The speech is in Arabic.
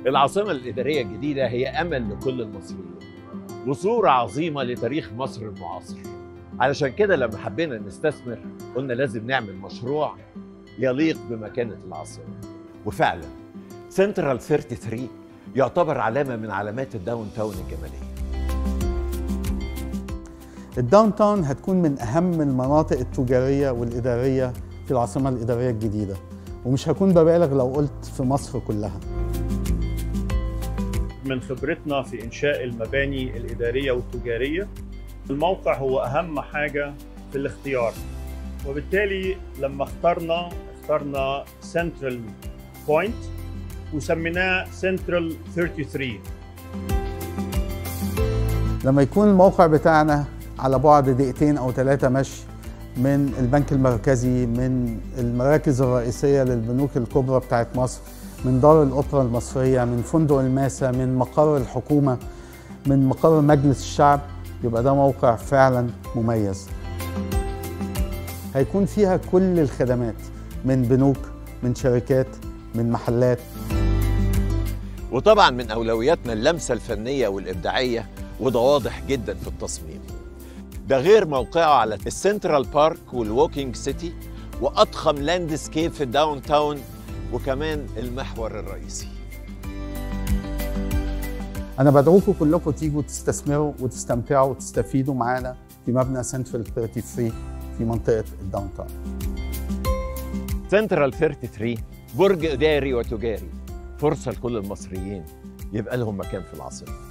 العاصمة الإدارية الجديدة هي أمل لكل المصريين وصورة عظيمة لتاريخ مصر المعاصر. علشان كده لما حبينا نستثمر قلنا لازم نعمل مشروع يليق بمكانة العاصمة. وفعلا سنترال 33 يعتبر علامة من علامات الداون تاون الجمالية. الداون تاون هتكون من أهم المناطق التجارية والإدارية في العاصمة الإدارية الجديدة، ومش هكون ببالغ لو قلت في مصر كلها. من خبرتنا في إنشاء المباني الإدارية والتجارية، الموقع هو أهم حاجة في الاختيار، وبالتالي لما اخترنا سنترال بوينت وسميناه سنترال 33. لما يكون الموقع بتاعنا على بعد دقيقتين أو 3 مشي من البنك المركزي، من المراكز الرئيسية للبنوك الكبرى بتاعت مصر، من دار الأوبرا المصرية، من فندق الماسة، من مقر الحكومة، من مقر مجلس الشعب، يبقى ده موقع فعلا مميز. هيكون فيها كل الخدمات، من بنوك، من شركات، من محلات. وطبعا من أولوياتنا اللمسة الفنية والإبداعية، وده واضح جدا في التصميم. ده غير موقعه على السنترال بارك والووكينج سيتي وأضخم لاندسكيب في الداون تاون، وكمان المحور الرئيسي. أنا بدعوكم كلكم تيجوا تستثمروا وتستمتعوا وتستفيدوا معانا في مبنى سنترال 33 في منطقة الداون تاون. سنترال 33 برج إداري وتجاري، فرصة لكل المصريين يبقى لهم مكان في العاصمة.